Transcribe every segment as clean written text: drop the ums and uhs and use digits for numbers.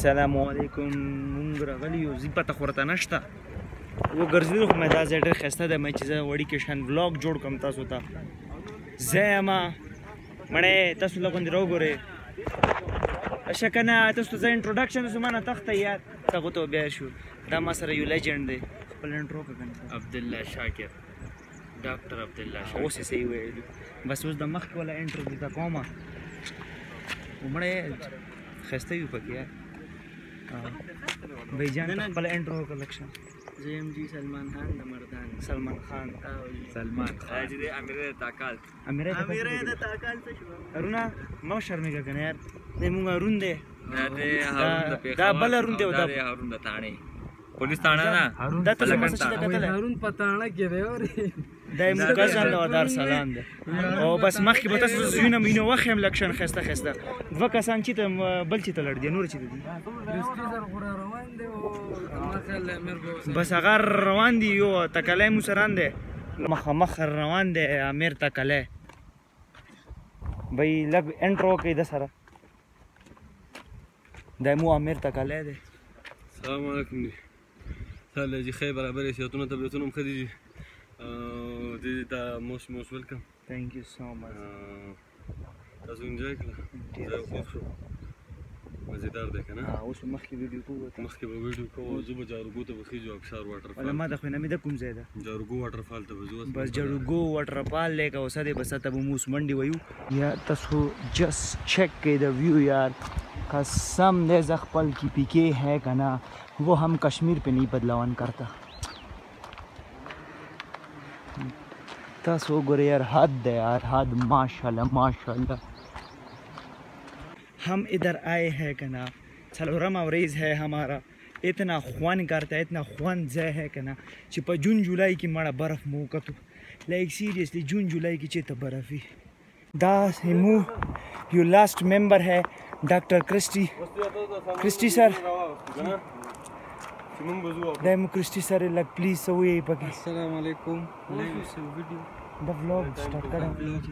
السلام علیکم. مونږ راغلي یو زی پته خو راته نشته وګرځېدلو خو مې دا ځای ډېر ښایسته دی چې زه وړي کې شان ولاګ جوړ کړم تاسو ته. زه یم مړی تاسو له غوندې راوګورئ ښه که نه تاسو ته زه انټروډکشن زما نه تخته یار هغو ته بیا شو. دا ما سره یو لیجنډ دی خپل انټرو که که نه عبدالله شاکر ډاکټر عبدالله شاکر اوس یې صحیح ویلو. بس اوس د مخکې والا انټرو درته کومه مړی ښایسته وي پکې یار. بھائی جان خپل انټرو وکړه لږ شه. زه یم جي سلمان خان د مردان. سلمان خان سلمان خان چې دی امیر د تاکال. امیر د تاکال څه شو هرونه مه شرمېږه که نه یار. دی مونږ هرون دی دا بل هرون دی دا هرون د تاڼې پولیس تاڼه نه دا تاسو ما څه چې کتلی هرون په تاڼه کې دی دا یې مونږ کزن دی او د ارسلان دی او بس مخکې به تاسو زویونه مینه وښیم لږ شان ښایسته ښایسته دوه کسان چې ته بل چې ته لړ دي نور چې ته دي بس هغه روان دي یو تکلی مو سران دی مخامخ روان دی امیر تکلی. بھائی لږ انټرو کوي د سره دا مو امیر تکلی دی. السلام علیکم دی سهله جی خیر برابر صحتونه طبیعتونه هم ښه دي جي دې ته موست ویلکم. تھینک یو سو مچ. تاسو انجوای کړه زه خوښ شوم مزیدار دی که نه. اوس مخکې ویډیو کوو مخکې به ویډیو کوو زه به جاروګو ته به خېږو ابشار واټرفال ما د خوینه مې د کوم ځای ده جاروګو واټرفال ته به ځو بس جاروګو واټرفال لیک اوسه دی بس ته به موس منډې ویو یا تاسو جسٹ چیک کړئ د ویو یار قسم دے ز خپل کی پیکے ہے کنا وہ ہم کشمیر پہ نہیں بدلاون کرتا. تاسو گورے یار حد ہے یار حد ماشاءاللہ ماشاءاللہ. ہم ادھر آئے ہیں کنا څلورم ورځ ہے ہمارا اتنا خوان کرتا ہے اتنا خوان ځای ہے کنا چې په جون جولائی کې مړه برف مو وکتو لایک سیریسلی جون جولائی کې چېرته برف وي. دا مو یو لاسٹ ممبر ہے ډاکټر کرسټي سر دا مو کرسټي سر لږ پلیز څه ووایئ پکې. السلام علیکم ویډیو د ولاګ سټارټ کړم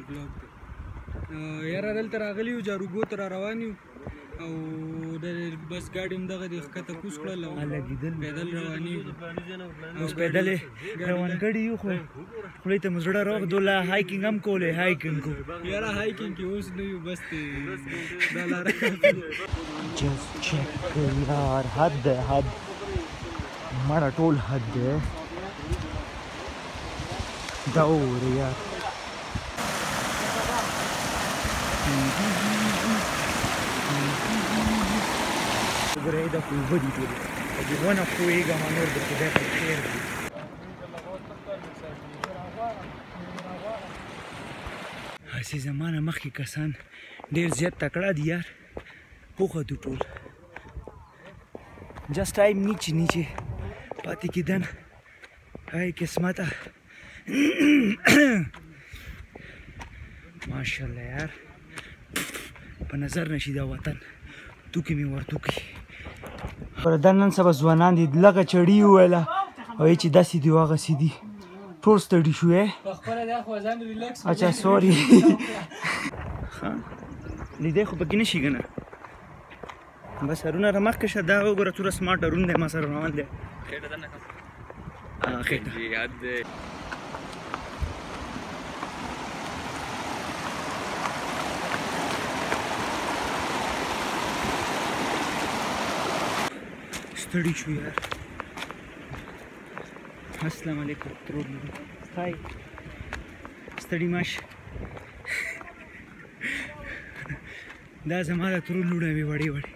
یاره دلته راغلي یو جاروګو ته را روان یو او د بس ګاډي هم دغه دی ښکته کوز کړل او پیدل رواني اوس پیدل روان کړي یو خو خولې ته مو زړه راغدوله هایکنګ هم کولی هایکنګ کو یاره هایکنګ کې اوس نه یو بس دا لاره جسٹ چیک یار حد ہے حد مړه ټول حد دی دا وګوره یار. وګورئ دا خو اوبه دي ټولې په دې ونه ښویېږم نور د خدای په خیر دي. هسې زما نه مخکې کسان ډېر زیات تکړه دي یار وختو ټول جسٹ ټایم نیچې نیچې پاتې کېدن ای قسمته ماشاءالله یار په نظر نشي دا وطن توکې مې ورتوکې پر دا نن سبا ځوانان دي لږه چړي وویله وایي چې داسې دي هغسې دي ټول ستړي شو اچھا سوري لیدی خو پکې نشي که نه بس هرونه رمخکې شه دا وګوره څومره سمارټ هرون دی ما سره روان دی خېټه ستړي شو یار. السلام علیکم ترور لوډو هاي ستړي ماشه دا زما د ترور لوډه وي وړې وړې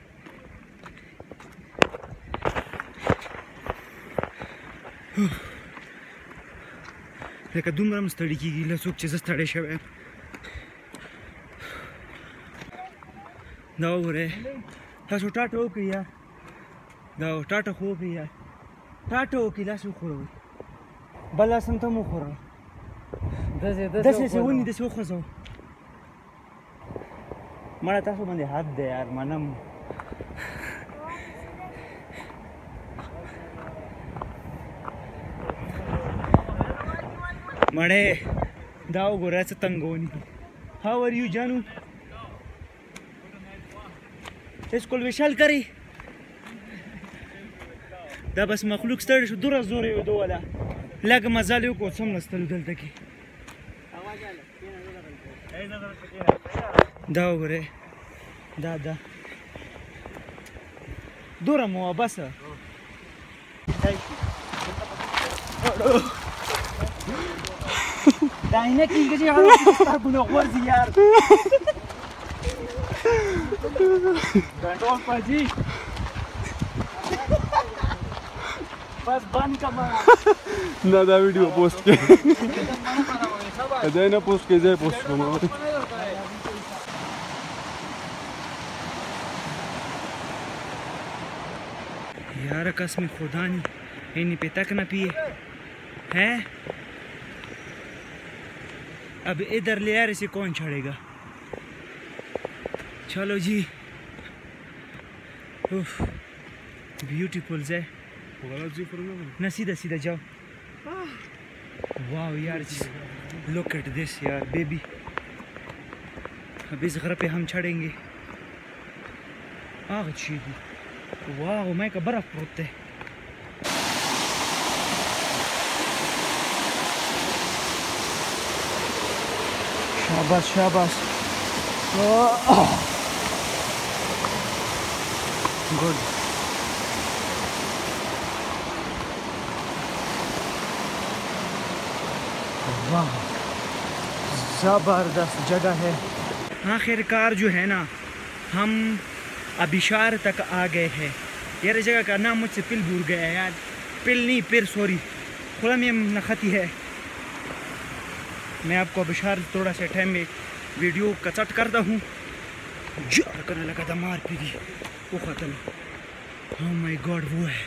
لکه دومره هم ستړي کېږي له څوک چې زه ستړی شوی یم. دا وګورئ تاسو ټاټه وکړئ یار دا ټاټه خو وکړئ یار ټاټه وکړئ داسې وخوروئ بل لاس هم ته مه وخوروه داسې ونې داسې وخوځوه مړه تاسو باندې حد دی یار منم مړې دا وګوره څه تنګوني. How are you, Janu? इसको विशाल करी دا بس مخلوق ستړی شو دوره زور یې ودوله لږ مزال یې وکړو څملاستلو دلته کې دا وګورئ دا دوره مو وه بسه دا عینک اینکه چې هغه سترګونه غورځي یار ګنډول پاجي بس بند کما نه دا ویډیو پوسټ کې دا نه پوسټ کې ځای پوسټ کوم यार कसम खुदा नहीं इन्हीं पे तक ना पिए हैं अब इधर ले यार इसे कौन छोड़ेगा चलो जी ब्यूटीफुल है ना सीधा सीधा जाओ वाह यार लुक एट दिस यार बेबी अब इस घर पे हम चढ़ेंगे आग चीज़ वाह मैं का बर्फ पड़ते शाबाश शाबाश गुड वाह ज़बरदस्त जगह है आखिरकार जो है ना हम अबिशार तक आ गए हैं यार जगह का नाम मुझसे पिल भूल गया है यार पिल नहीं पिर सॉरी खुला में नखती है मैं आपको अबिशार थोड़ा सा टाइम में वीडियो का कट करता हूँ जार करने लगा था मार पीरी वो ख़त्म ओह माय गॉड वो है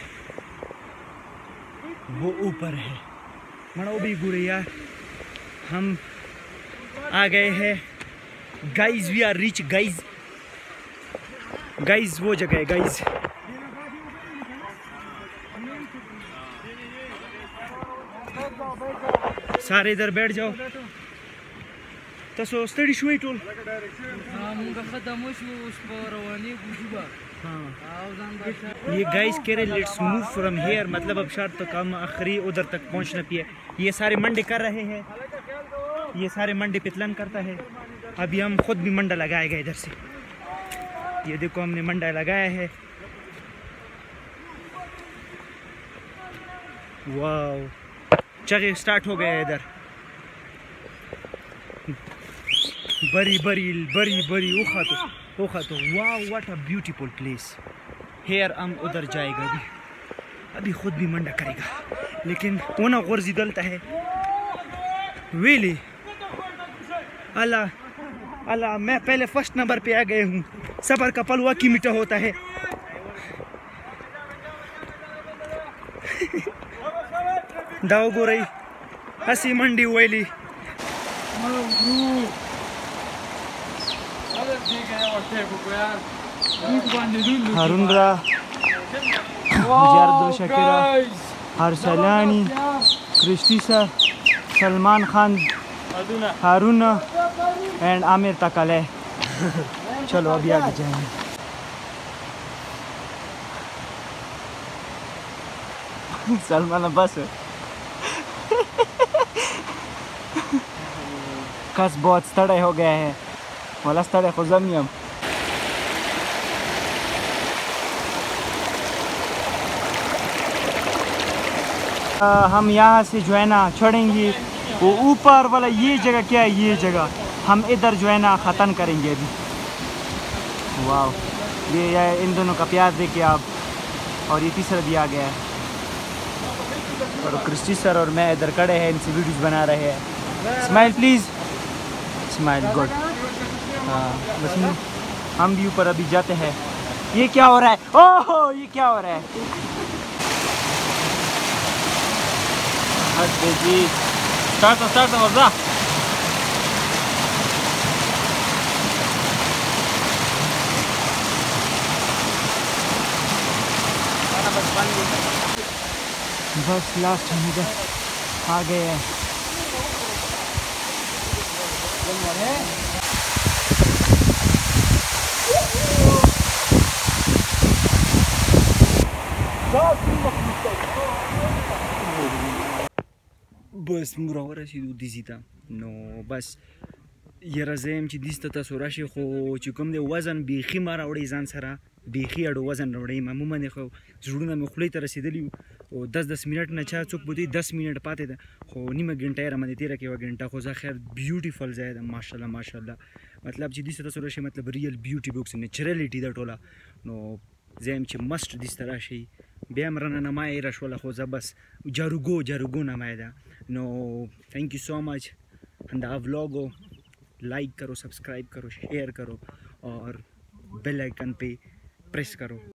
वो ऊपर है मना वो भी बुरे यार हम आ गए हैं guys we are reach guys वो जगह है गाइज सारे इधर बैठ जाओ तसो स्टडी शुई टोल ये गाइस कह रहे लेट्स मूव फ्रॉम हियर मतलब अब शायद तक हम आखिरी उधर तक पहुंचना पिए ये सारे मंडे कर रहे हैं ये सारे मंडे पितलन करता है अभी हम खुद भी मंडा लगाएगा इधर से ये देखो हमने मंडा लगाया है वाओ जगह स्टार्ट हो गया है इधर बड़ी बड़ी बड़ी बड़ी ओखा तो wow what a beautiful place here हम उधर जाएगा अभी खुद भी मंडा करेगा लेकिन ओना गुर्जी दलता है वेली अल्लाह अल्लाह मैं पहले फर्स्ट नंबर पे आ गए हूँ सबर का पलवा की मीठा होता है दाव गो रही हसी मंडी वेली हारून शकीर अरसलानी क्रिस्टीसा सलमान खान हारून एंड आमिर तकल है चलो अभी आगे जाएंगे सलमान बस कस बहुत स्तड़े हो गए हैं वाला स्तड़े खुजमियम हम यहाँ से जो है ना छोड़ेंगे वो ऊपर वाला ये जगह क्या है ये जगह हम इधर जो है ना ख़त्म करेंगे अभी वाह ये इन दोनों का प्यार देखिए आप और ये तीसरा भी आ गया है और क्रिस्टी सर और मैं इधर खड़े हैं इनसे वीडियोस बना रहे हैं स्माइल प्लीज़ स्माइल गुड हाँ बस हम भी ऊपर अभी जाते हैं ये क्या हो रहा है ओह ये क्या हो रहा है जी स्टार्ट मजा बस लास्ट हम इधर आ गए हैं بس موږ راورسېدو دیزي ته نو بس یاره زه یم چې دیز ته تاسو راشئ خو چې کوم دی وزن بیخي ما راوړئ ځان سره بیخي اډو وزن راوړئ عموما خو زړونه مې خولې ته رسېدلي وو او 10 منټ نه چا څوک بودی 10 منټ پاتې ده خو نیمه ګنټه یې رامنې تېره کړې 1 ګنټه خو زه خیر بیوټیفل ځای ده ماشاءالله ماشاءالله مطلب چې دیز ته تاسو راشئ مطلب ریل بیوټي بوکس نیچرلیټي ده ټوله نو زه یم چې مست دیز ته راشئ بیا هم رانه نما یې راشوله خو زه بس جاروگو نما یې ده نو تھینک یو سو مچ همدغه ولاګ لائک کرو سبسکرائب کرو شیئر کرو اور بیل آئکن پہ प्रेस करो।